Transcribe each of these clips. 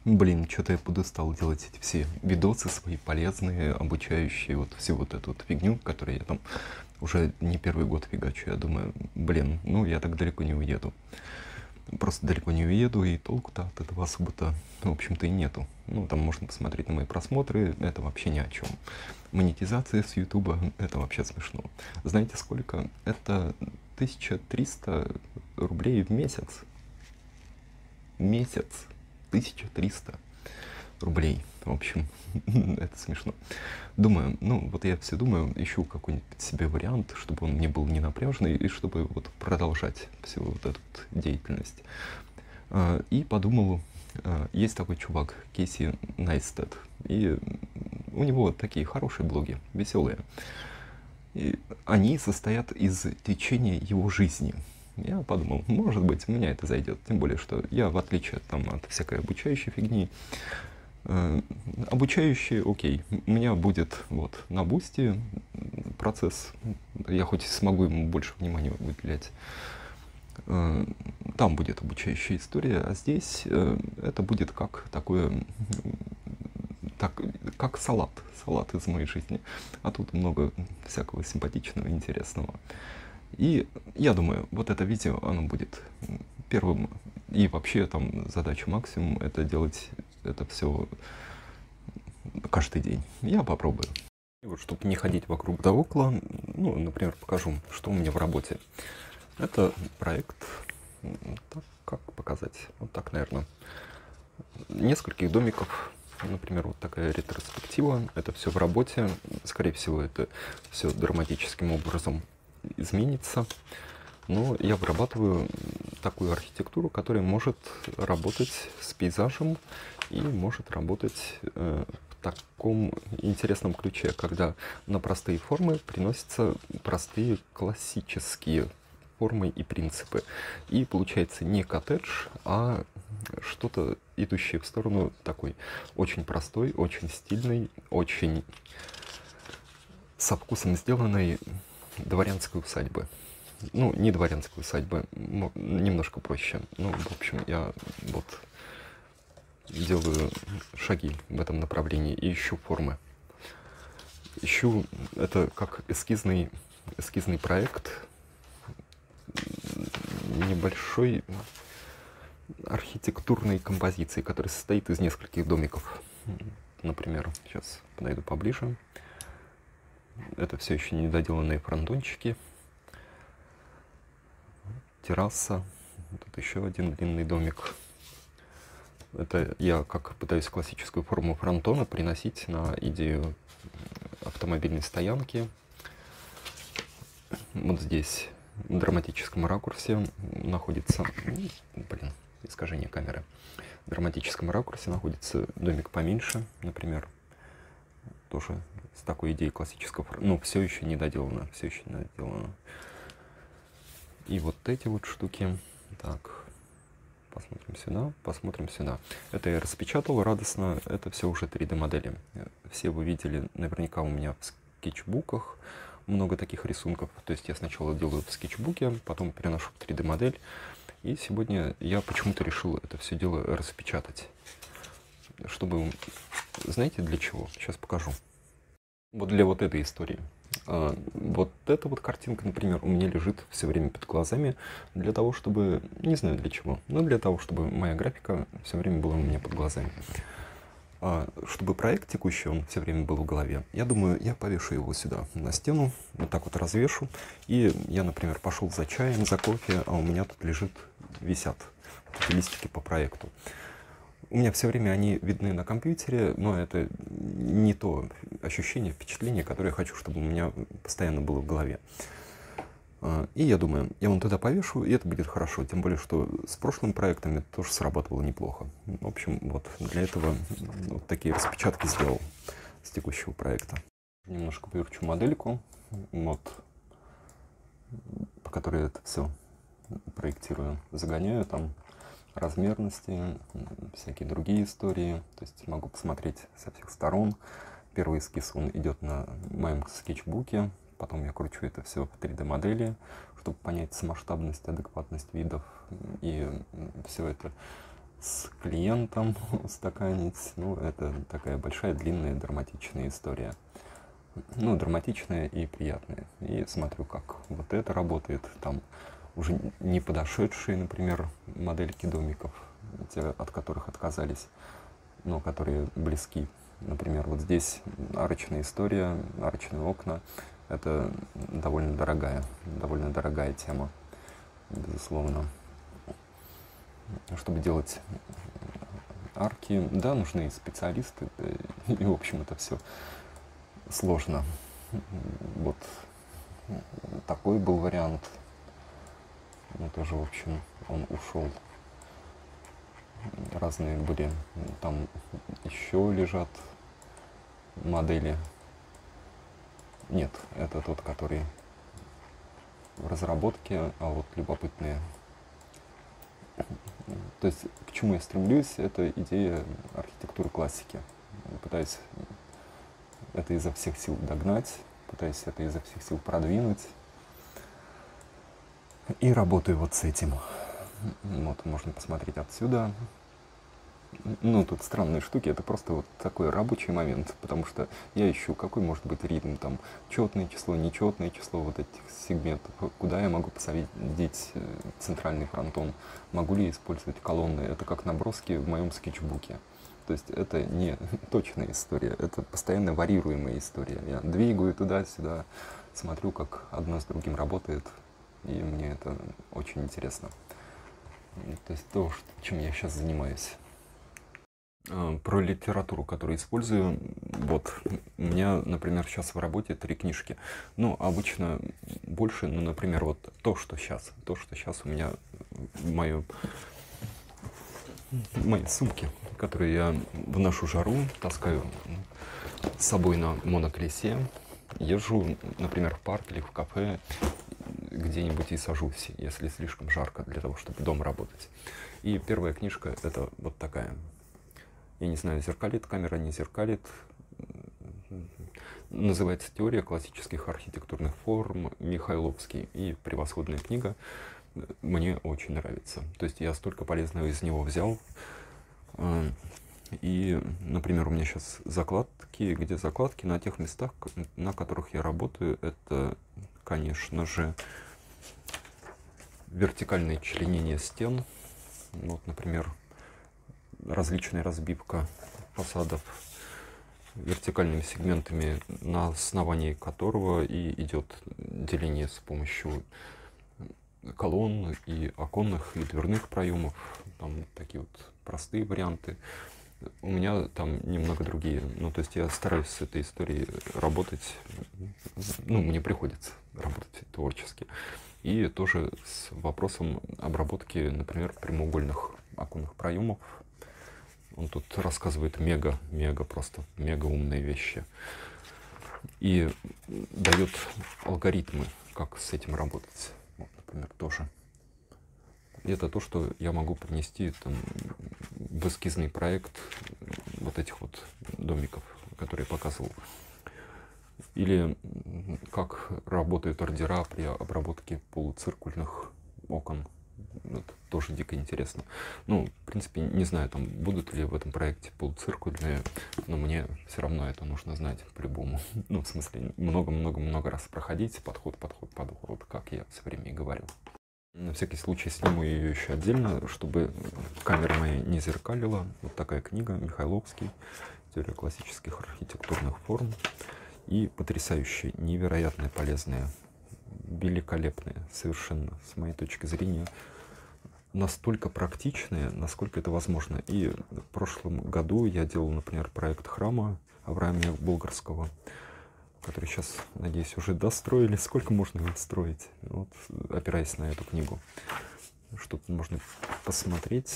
Блин, что-то я подустал делать эти все видосы свои полезные, обучающие, вот всю вот эту вот фигню, которую я там уже не первый год фигачу. Я думаю, блин, ну я так далеко не уеду. Просто далеко не уеду, и толку-то от этого особо-то, в общем-то, и нету. Ну, там можно посмотреть на мои просмотры, это вообще ни о чем. Монетизация с Ютуба, это вообще смешно. Знаете сколько? Это 1300 рублей в месяц. Месяц. 1300 рублей. В общем, это смешно. Думаю, ну вот я все думаю, ищу какой-нибудь себе вариант, чтобы он мне был не напряжный, и чтобы вот продолжать всю вот эту вот деятельность. И подумал, есть такой чувак, Кейси Найстед, и у него такие хорошие блоги, веселые. И они состоят из течения его жизни. Я подумал, может быть, у меня это зайдет. Тем более, что я, в отличие там, от всякой обучающей фигни, обучающий, окей, у меня будет вот на бусте процесс, я хоть и смогу ему больше внимания уделять, там будет обучающая история, а здесь это будет как такое, так, как салат из моей жизни, а тут много всякого симпатичного, интересного. И я думаю, вот это видео, оно будет первым, и вообще там задача максимум это делать это все каждый день. Я попробую. И вот, чтобы не ходить вокруг да около, ну, например, покажу, что у меня в работе. Это проект, так, как показать, вот так, наверное, нескольких домиков. Например, вот такая ретроспектива. Это все в работе. Скорее всего, это все драматическим образом изменится. Но я вырабатываю такую архитектуру, которая может работать с пейзажем и может работать в таком интересном ключе, когда на простые формы приносятся простые классические формы и принципы. И получается не коттедж, а что-то, идущее в сторону такой очень простой, очень стильной, очень со вкусом сделанной дворянской усадьбы. Ну, не дворянской усадьбы, немножко проще. Ну, в общем, я вот делаю шаги в этом направлении и ищу формы. Ищу это как эскизный проект, небольшой архитектурной композиции, которая состоит из нескольких домиков. Например, сейчас подойду поближе. Это все еще недоделанные фронтончики. Терраса. Тут еще один длинный домик. Это я как пытаюсь классическую форму фронтона приносить на идею автомобильной стоянки. Вот здесь в драматическом ракурсе находится, блин, искажение камеры. В драматическом ракурсе находится домик поменьше, например, тоже с такой идеей классического, ну, все еще не доделано, все еще не доделано. И вот эти вот штуки, так, посмотрим сюда, посмотрим сюда. Это я распечатал радостно, это все уже 3D-модели. Все вы видели наверняка у меня в скетчбуках много таких рисунков. То есть я сначала делаю в скетчбуке, потом переношу в 3D-модель. И сегодня я почему-то решил это все дело распечатать. Чтобы, знаете, для чего? Сейчас покажу. Вот для вот этой истории. Вот эта вот картинка, например, у меня лежит все время перед глазами для того, чтобы, не знаю для чего, но для того, чтобы моя графика все время была у меня под глазами. Чтобы проект текущий, он все время был в голове, я думаю, я повешу его сюда, на стену, вот так вот развешу. И я, например, пошел за чаем, за кофе, а у меня тут висят эти листики по проекту. У меня все время они видны на компьютере, но это не то ощущение, впечатление, которое я хочу, чтобы у меня постоянно было в голове. И я думаю, я вон туда повешу, и это будет хорошо. Тем более, что с прошлым проектом это тоже срабатывало неплохо. В общем, вот для этого вот такие распечатки сделал с текущего проекта. Немножко поверчу модельку, вот, по которой это все проектирую. Загоняю там размерности, всякие другие истории. То есть могу посмотреть со всех сторон. Первый эскиз, он идет на моем скетчбуке. Потом я кручу это все в 3D-модели, чтобы понять масштабность, адекватность видов. И все это с клиентом устаканить. Ну, это такая большая, длинная, драматичная история. Ну, драматичная и приятная. И смотрю, как вот это работает. Там уже не подошедшие, например, модельки домиков, те, от которых отказались, но которые близки. Например, вот здесь арочная история, арочные окна. Это довольно дорогая тема, безусловно. Чтобы делать арки, да, нужны специалисты, и, в общем, это все сложно. Вот такой был вариант. Но тоже, в общем, он ушел. Разные были. Там еще лежат модели. Нет, это тот, который в разработке, а вот любопытные. То есть к чему я стремлюсь, это идея архитектуры классики. Пытаюсь это изо всех сил догнать, пытаюсь это изо всех сил продвинуть. И работаю вот с этим. Вот можно посмотреть отсюда. Ну, тут странные штуки, это просто вот такой рабочий момент, потому что я ищу, какой может быть ритм, там, четное число, нечетное число вот этих сегментов, куда я могу посадить центральный фронтон, могу ли использовать колонны, это как наброски в моем скетчбуке. То есть это не точная история, это постоянно варьируемая история. Я двигаю туда-сюда, смотрю, как одно с другим работает, и мне это очень интересно. То есть то, чем я сейчас занимаюсь. Про литературу, которую использую, вот, у меня, например, сейчас в работе 3 книжки. Ну, обычно больше, ну, например, вот то, что сейчас у меня в моей сумке, которую я в нашу жару таскаю с собой на моноколесе, езжу, например, в парк или в кафе, где-нибудь и сажусь, если слишком жарко, для того, чтобы дома работать. И первая книжка — это вот такая. Я не знаю, зеркалит камера, не зеркалит. Называется «Теория классических архитектурных форм», Михайловский. И превосходная книга. Мне очень нравится. То есть я столько полезного из него взял. И, например, у меня сейчас закладки, где закладки на тех местах, на которых я работаю. Это, конечно же, вертикальное членение стен. Вот, например, различная разбивка фасадов вертикальными сегментами, на основании которого и идет деление с помощью колонн и оконных, и дверных проемов. Там такие вот простые варианты. У меня там немного другие. Ну, то есть я стараюсь с этой историей работать. Ну, мне приходится работать творчески. И тоже с вопросом обработки, например, прямоугольных оконных проемов. Он тут рассказывает мега умные вещи. И дает алгоритмы, как с этим работать. Вот, например, тоже. И это то, что я могу принести там, в эскизный проект вот этих вот домиков, которые я показывал. Или как работают ордера при обработке полуциркульных окон. Это тоже дико интересно. Ну, в принципе, не знаю, там будут ли в этом проекте полуциркульные, но мне все равно это нужно знать по-любому. Ну, в смысле, много-много-много раз проходить, подход, как я все время и говорю. На всякий случай сниму ее еще отдельно, чтобы камера моя не зеркалила. Вот такая книга, Михайловский, «Теория классических архитектурных форм». И потрясающая, невероятно полезная, великолепная, совершенно, с моей точки зрения, настолько практичная, насколько это возможно. И в прошлом году я делал, например, проект храма Авраамия Болгарского, который сейчас, надеюсь, уже достроили. Сколько можно его строить? Вот, опираясь на эту книгу. Что тут можно посмотреть.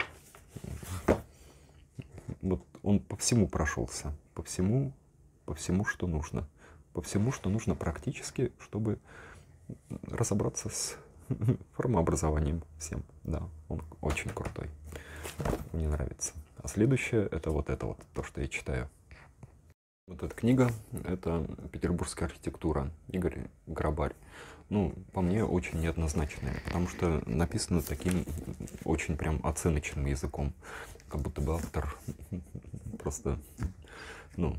Вот он по всему прошелся, по всему, что нужно. По всему, что нужно практически, чтобы разобраться с формообразованием всем. Да, он очень крутой. Мне нравится. А следующее — это вот, то, что я читаю. Вот эта книга — это «Петербургская архитектура», Игорь Грабарь. Ну, по мне, очень неоднозначная, потому что написано таким очень прям оценочным языком, как будто бы автор просто, ну,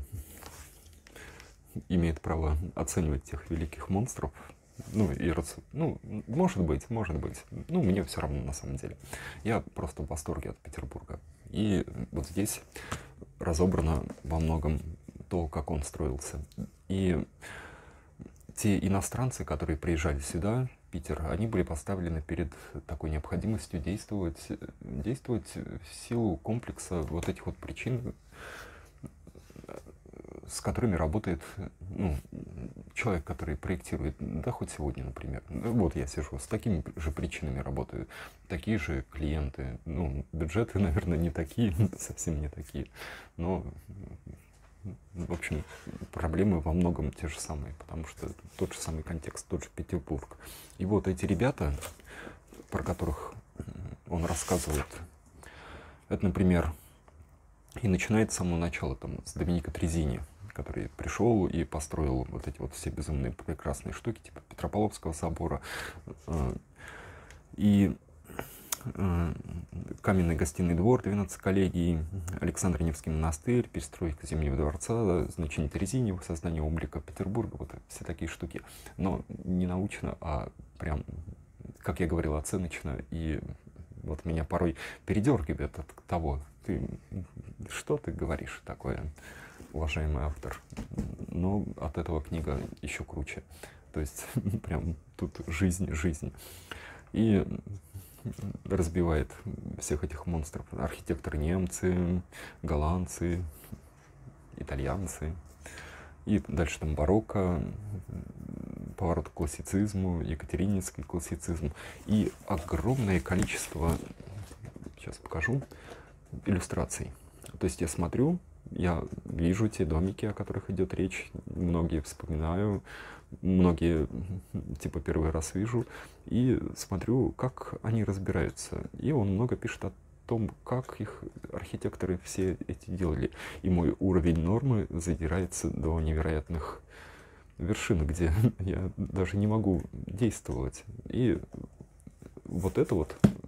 имеет право оценивать тех великих монстров. Ну, ну, может быть, ну, мне все равно на самом деле. Я просто в восторге от Петербурга. И вот здесь разобрано во многом то, как он строился. И те иностранцы, которые приезжали сюда, в Питер, они были поставлены перед такой необходимостью действовать в силу комплекса вот этих вот причин, с которыми работает, ну, человек, который проектирует, да хоть сегодня, например. Вот я сижу, с такими же причинами работаю, такие же клиенты. Ну, бюджеты, наверное, не такие, совсем не такие, но, в общем, проблемы во многом те же самые, потому что тот же самый контекст, тот же Петербург. И вот эти ребята, про которых он рассказывает, это, например, и начинает с самого начала, там, с Доминика Трезини, который пришел и построил вот эти вот все безумные прекрасные штуки, типа Петропавловского собора, и каменный гостиный двор, 12 коллегий, Александр Невский монастырь, перестройка Зимнего дворца, значение Терезинева, создание облика Петербурга, вот все такие штуки. Но не научно, а прям, как я говорил, оценочно. И вот меня порой передергивает от того, что ты говоришь такое, уважаемый автор. Но от этого книга еще круче. То есть прям тут жизнь. И разбивает всех этих монстров. Архитекторы немцы, голландцы, итальянцы. И дальше там барокко, поворот к классицизму, екатерининский классицизм. И огромное количество, сейчас покажу, иллюстраций. То есть я смотрю, я вижу те домики, о которых идет речь, многие вспоминаю, многие типа первый раз вижу, и смотрю, как они разбираются. И он много пишет о том, как их архитекторы все эти делали. И мой уровень нормы задирается до невероятных вершин, где я даже не могу действовать. И вот эту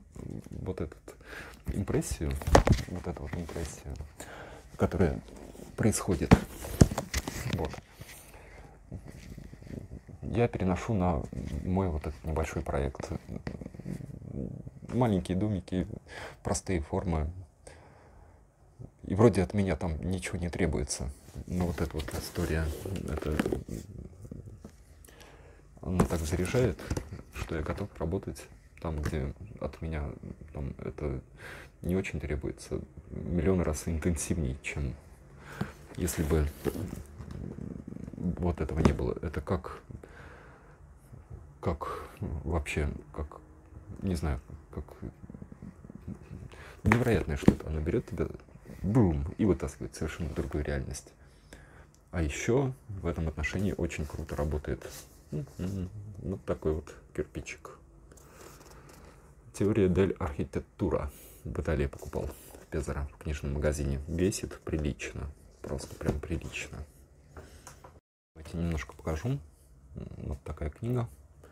импрессию, которая происходит, вот, я переношу на мой вот этот небольшой проект. Маленькие домики, простые формы. И вроде от меня там ничего не требуется. Но вот эта вот история, она так заряжает, что я готов работать там, где от меня там, это не очень требуется. Миллион раз интенсивнее, чем если бы вот этого не было. Это как вообще, как, не знаю, как невероятное что-то. Оно берет тебя, бум, и вытаскивает совершенно другую реальность. А еще в этом отношении очень круто работает вот такой вот кирпичик. Теория дель архитектура. В Италии покупал в Пезаро в книжном магазине. Весит прилично, просто прям прилично. Давайте немножко покажу. Вот такая книга.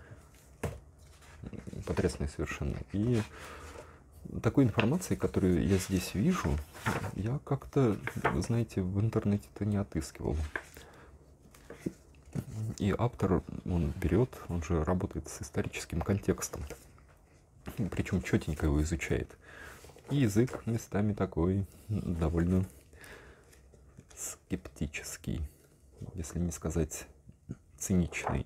Потрясная совершенно. И такой информации, которую я здесь вижу, я как-то, знаете, в интернете-то не отыскивал. И автор, он берет, он же работает с историческим контекстом. Причем четенько его изучает. И язык местами такой довольно скептический, если не сказать циничный.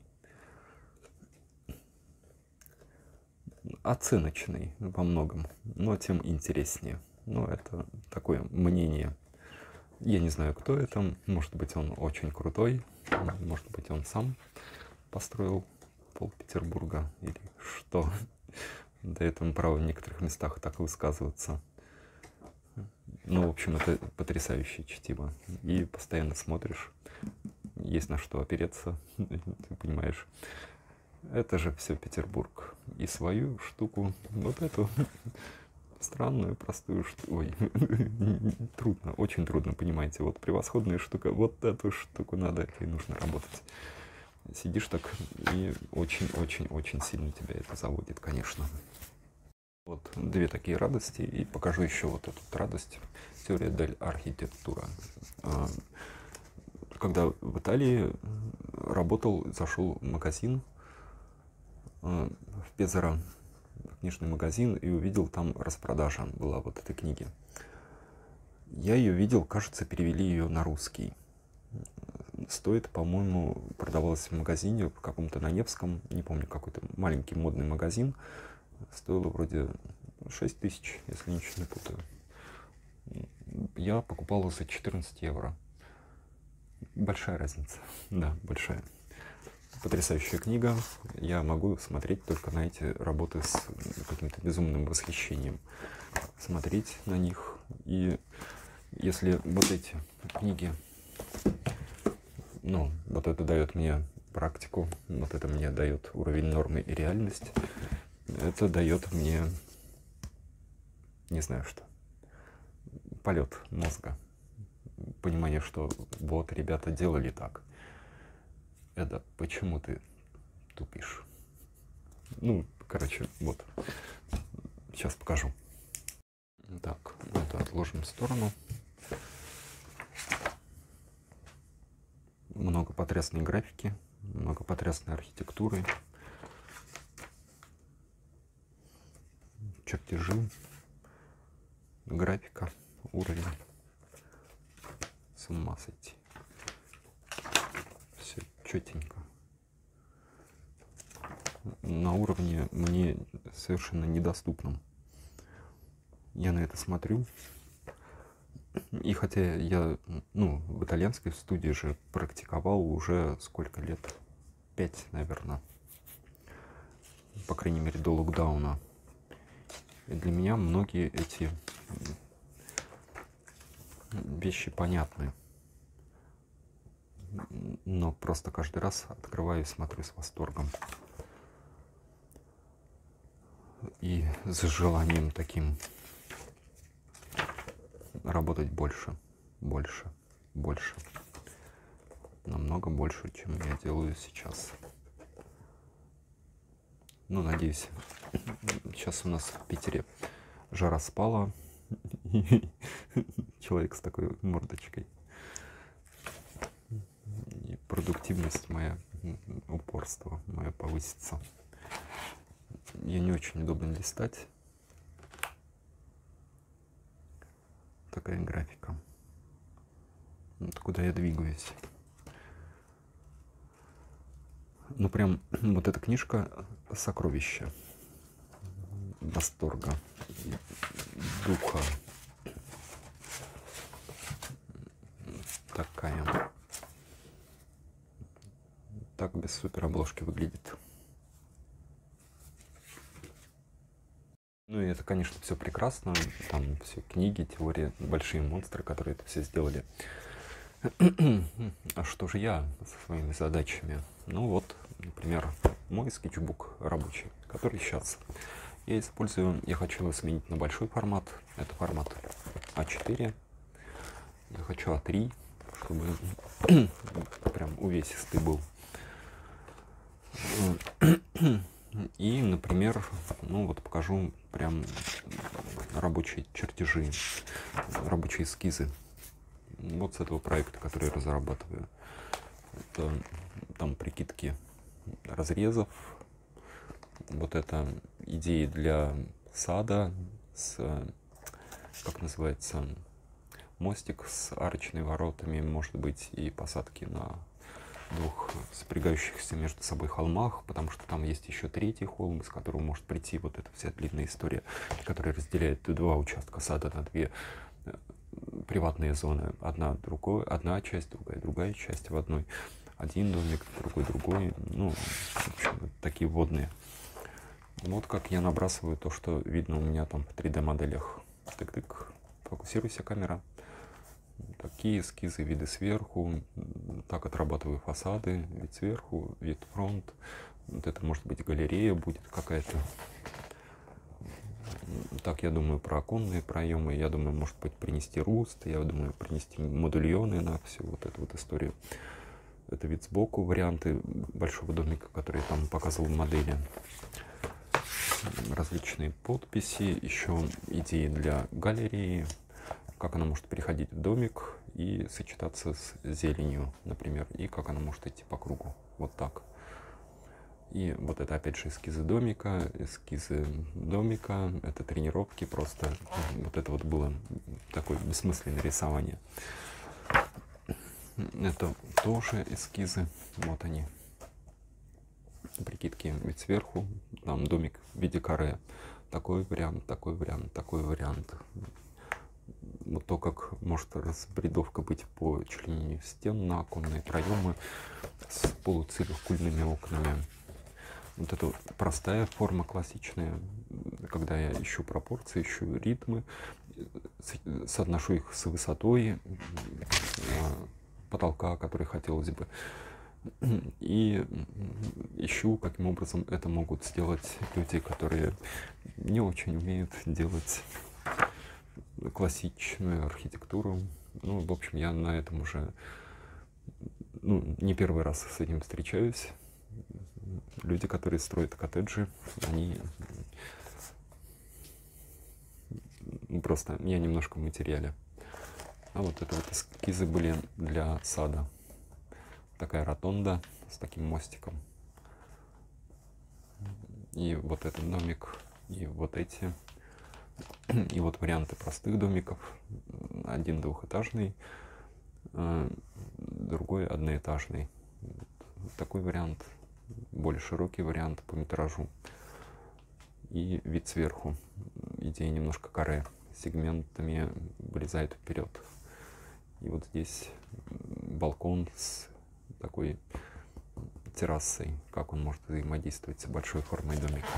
Оценочный во многом, но тем интереснее. Но это такое мнение. Я не знаю, кто это. Может быть, он очень крутой. Может быть, он сам построил пол Петербурга или что. Дает ему право в некоторых местах так высказываться. Ну, в общем, это потрясающее чтиво. И постоянно смотришь, есть на что опереться, ты понимаешь. Это же все Петербург. И свою штуку, вот эту, странную, простую штуку. Ой, трудно, очень трудно, понимаете. Вот превосходная штука, вот эту штуку надо и нужно работать. Сидишь так, и очень-очень-очень сильно тебя это заводит, конечно. Вот две такие радости, и покажу еще вот эту радость. Теория дель архитектура. Когда в Италии работал, зашел в магазин, в Пезаро, книжный магазин, и увидел там распродажа была вот этой книги. Я ее видел, кажется, перевели ее на русский. Стоит, по-моему, продавалась в магазине в каком-то на Невском, не помню, какой-то маленький модный магазин. Стоило вроде 6 тысяч, если ничего не путаю. Я покупал его за 14 евро. Большая разница. Да, большая. Потрясающая книга. Я могу смотреть только на эти работы с каким-то безумным восхищением. Смотреть на них. И если вот эти книги, ну, вот это дает мне практику, вот это мне дает уровень нормы и реальность, это дает мне, не знаю что, полет мозга. Понимание, что вот ребята делали так. Это почему ты тупишь? Ну, короче, вот. Сейчас покажу. Так, это отложим в сторону. Много потрясной графики, много потрясной архитектуры, чертежи, графика, уровень. С ума сойти. Все четенько. На уровне мне совершенно недоступном. Я на это смотрю. И хотя я, ну, в итальянской студии же практиковал уже сколько лет? 5, наверное. По крайней мере, до локдауна. И для меня многие эти вещи понятны. Но просто каждый раз открываю и смотрю с восторгом. И с желанием таким работать больше, больше, больше. Намного больше, чем я делаю сейчас. Ну, надеюсь, сейчас у нас в Питере жара спала. И человек с такой мордочкой. И продуктивность моя, упорство мое повысится. Я не очень удобно листать. Такая графика. Вот куда я двигаюсь. Ну прям вот эта книжка сокровище восторга, духа. Такая. Так без суперобложки выглядит. Ну и это, конечно, все прекрасно. Там все книги, теории, большие монстры, которые это все сделали. А что же я со своими задачами? Ну вот, например, мой скетчбук рабочий, который сейчас я использую. Я хочу его сменить на большой формат. Это формат А4. Я хочу А3, чтобы прям увесистый был. И, например, ну вот покажу прям рабочие чертежи, рабочие эскизы. Вот с этого проекта, который я разрабатываю. Это, там прикидки разрезов. Вот это идеи для сада с, как называется, мостик с арочными воротами, может быть, и посадки на двух сопрягающихся между собой холмах, потому что там есть еще третий холм, из которого может прийти вот эта вся длинная история, которая разделяет два участка сада на две приватные зоны. Одна часть, другая часть в одной. Один домик, другой. Ну, в общем, такие водные. Вот как я набрасываю то, что видно у меня там в 3D-моделях. Тык-тык, фокусируйся, камера. Такие эскизы, виды сверху. Так отрабатываю фасады. Вид сверху, вид фронт. Вот это может быть галерея будет какая-то. Так, я думаю про оконные проемы, я думаю, может быть, принести руст, я думаю, принести модульоны на всю вот эту вот историю. Это вид сбоку, варианты большого домика, который я там показывал в модели. Различные подписи, еще идеи для галереи, как она может переходить в домик и сочетаться с зеленью, например, и как она может идти по кругу, вот так. И вот это опять же эскизы домика, это тренировки, просто вот это вот было такое бессмысленное рисование. Это тоже эскизы, вот они, прикидки, ведь сверху там домик в виде каре, такой вариант, такой вариант, такой вариант. Вот то, как может разбредовка быть по членению стен на оконные проемы с полуциркульными окнами. Вот это простая форма классичная, когда я ищу пропорции, ищу ритмы, соотношу их с высотой потолка, который хотелось бы, и ищу, каким образом это могут сделать люди, которые не очень умеют делать классичную архитектуру. Ну, в общем, я на этом уже не первый раз с этим встречаюсь. Люди, которые строят коттеджи, они просто, я немножко в материале. А вот это вот эскизы были для сада. Такая ротонда с таким мостиком. И вот этот домик, и вот эти. И вот варианты простых домиков. Один двухэтажный, другой одноэтажный. Такой вариант, более широкий вариант по метражу. И вид сверху. Идея немножко каре, сегментами вылезает вперед. И вот здесь балкон с такой террасой, как он может взаимодействовать с большой формой домика.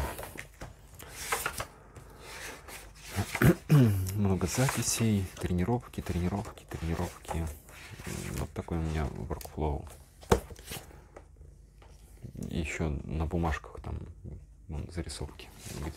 Много записей, тренировки. Вот такой у меня workflow. Еще на бумажках там зарисовки.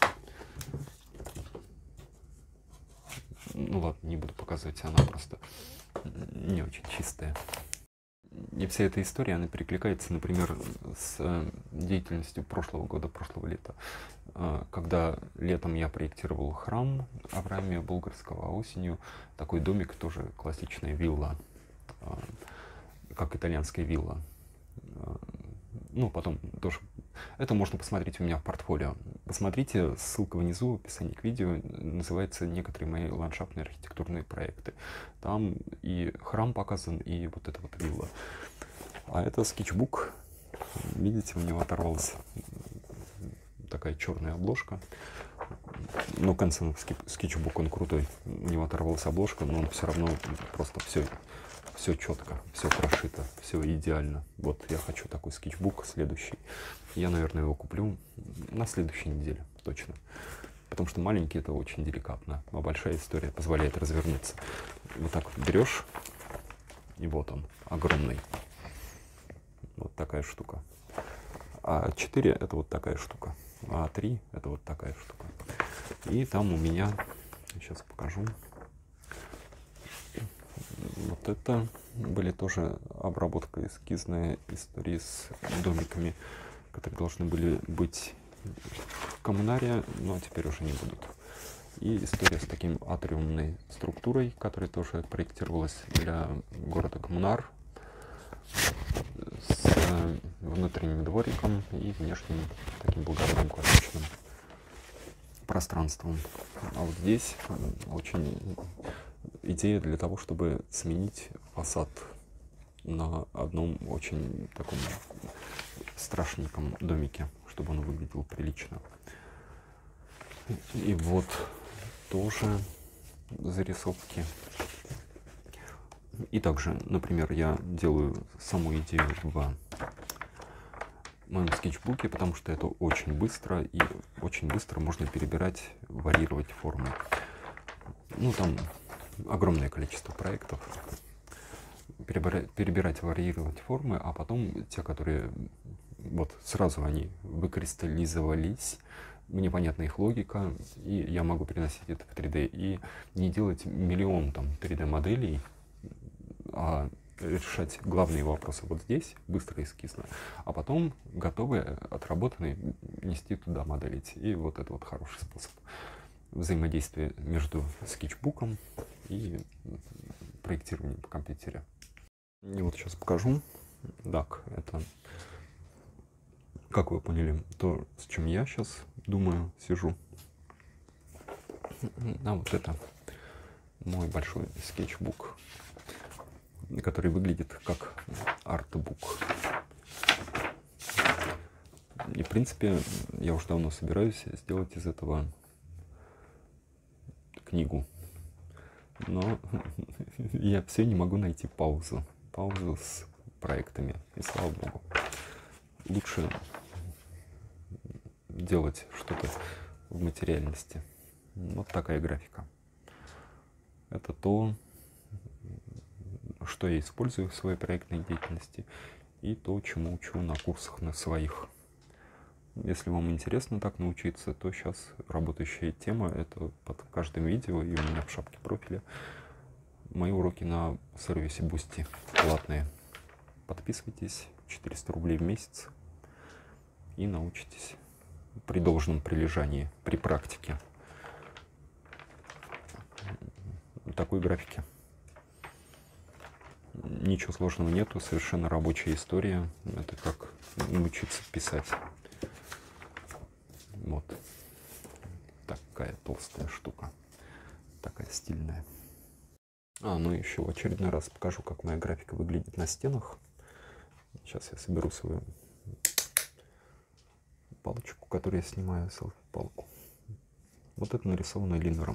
Ну ладно, не буду показывать, она просто не очень чистая. И вся эта история, она перекликается, например, с деятельностью прошлого года, прошлого лета. Когда летом я проектировал храм Авраамия Болгарского, а осенью такой домик, тоже классичная вилла, как итальянская вилла. Ну, потом тоже это можно посмотреть у меня в портфолио. Посмотрите, ссылка внизу в описании к видео, называется «Некоторые мои ландшафтные архитектурные проекты». Там и храм показан, и вот эта вот вилла. А это скетчбук. Видите, у него оторвалась такая черная обложка. Ну, концерн скетчбук, он крутой. У него оторвалась обложка, но он все равно просто все четко, все прошито, все идеально. Вот я хочу такой скетчбук следующий. Я, наверное, его куплю на следующей неделе, точно. Потому что маленький — это очень деликатно, а большая история позволяет развернуться. Вот так берешь, и вот он, огромный. Вот такая штука. А 4 — это вот такая штука. А 3 — это вот такая штука. И там у меня, сейчас покажу. Вот это были тоже обработка эскизная истории с домиками, которые должны были быть в коммунарии, но теперь уже не будут. И история с таким атриумной структурой, которая тоже проектировалась для города Коммунар, с внутренним двориком и внешним таким благородным классичным пространством. А вот здесь очень идея для того, чтобы сменить фасад на одном очень таком страшненьком домике, чтобы он выглядел прилично. И вот тоже зарисовки. И также, например, я делаю саму идею в моем скетчбуке, потому что это очень быстро, и очень быстро можно перебирать, варьировать формы. Ну, там огромное количество проектов. Перебирать, варьировать формы, а потом те, которые вот сразу они выкристаллизовались, мне понятна их логика, и я могу переносить это в 3D. И не делать миллион там 3D-моделей, а решать главные вопросы вот здесь, быстро и эскизно, а потом готовые, отработанные, нести туда, моделить. И вот это вот хороший способ взаимодействия между скетчбуком и проектированием по компьютере. И вот сейчас покажу. Так, это, как вы поняли, то, с чем я сейчас думаю, сижу. А вот это мой большой скетчбук, который выглядит как артбук. И, в принципе, я уже давно собираюсь сделать из этого книгу. Но я все не могу найти паузу с проектами. И слава богу. Лучше делать что-то в материальности. Вот такая графика. Это то, что я использую в своей проектной деятельности, и то, чему учу на курсах на своих. Если вам интересно так научиться, то сейчас работающая тема — это под каждым видео, и у меня в шапке профиля мои уроки на сервисе Boosty платные. Подписывайтесь, 400 рублей в месяц, и научитесь при должном прилежании, при практике такой графики. Ничего сложного нету, совершенно рабочая история. Это как научиться писать. Вот такая толстая штука, такая стильная. Ну еще в очередной раз покажу, как моя графика выглядит на стенах. Сейчас я соберу свою палочку, которую я снимаю, селфи-палку. Вот это нарисовано линером.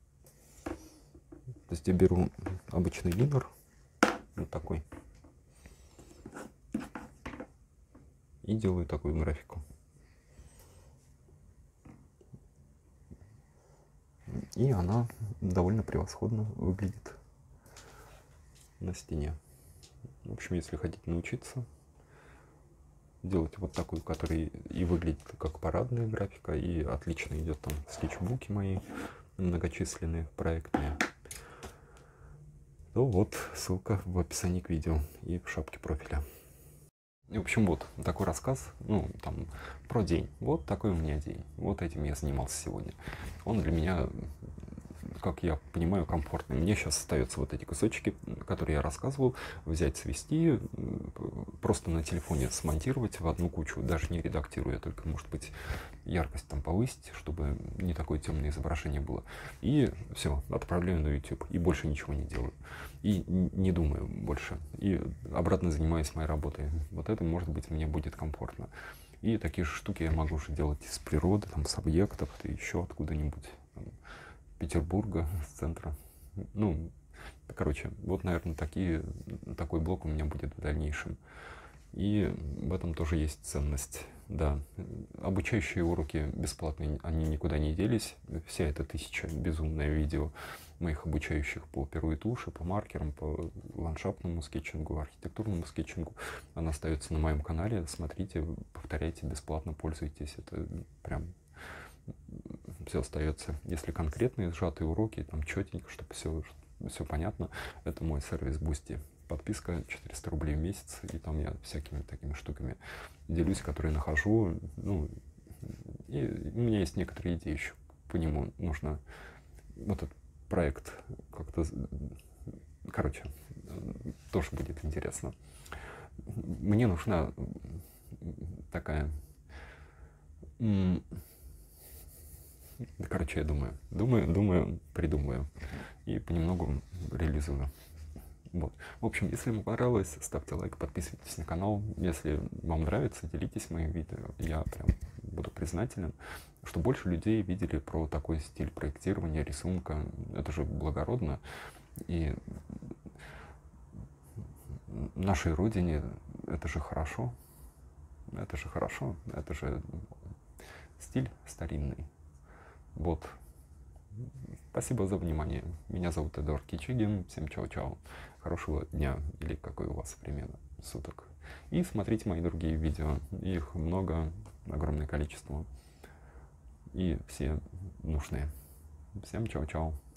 То есть я беру обычный линер, вот такой, и делаю такую графику. И она довольно превосходно выглядит на стене. В общем, если хотите научиться делать вот такую, которая и выглядит как парадная графика, и отлично идет там скетчбуки мои многочисленные, проектные, то вот ссылка в описании к видео и в шапке профиля. И, в общем, вот такой рассказ, там, про день. Вот такой у меня день. Вот этим я занимался сегодня. Он для меня, как я понимаю, комфортный. Мне сейчас остается вот эти кусочки, которые я рассказывал, взять, свести, просто на телефоне смонтировать в одну кучу, даже не редактируя, только, может быть, яркость там повысить, чтобы не такое темное изображение было. И все, отправляю на YouTube. И больше ничего не делаю. И не думаю больше. И обратно занимаюсь моей работой. Вот это, может быть, мне будет комфортно. И такие же штуки я могу уже делать из природы, там, с объектов, и еще откуда-нибудь. Петербурга, с центра. Короче, вот, наверное, такой блок у меня будет в дальнейшем. И в этом тоже есть ценность. Да, обучающие уроки бесплатные, они никуда не делись. Вся эта 1000 безумное видео моих обучающих по перу и туши, по маркерам, по ландшафтному скетчингу, архитектурному скетчингу, она остается на моем канале. Смотрите, повторяйте бесплатно, пользуйтесь. Это прям все остается. Если конкретные сжатые уроки, там четенько, чтобы все понятно, это мой сервис Boosty. Подписка 400 рублей в месяц, и там я всякими такими штуками делюсь, которые нахожу. И у меня есть некоторые идеи еще по нему. Нужно вот этот проект как-то... Короче, тоже будет интересно. Мне нужна такая... Короче, я думаю, придумываю и понемногу реализую. Вот. В общем, если вам понравилось, ставьте лайк, подписывайтесь на канал. Если вам нравится, делитесь моим видео. Я прям буду признателен, что больше людей видели про такой стиль проектирования, рисунка. Это же благородно. И нашей родине это же хорошо. Это же хорошо. Это же стиль старинный. Вот. Спасибо за внимание. Меня зовут Эдуард Кичигин. Всем чао-чао. Хорошего дня или какой у вас время суток. И смотрите мои другие видео. Их много, огромное количество. и все нужные. Всем чао-чао.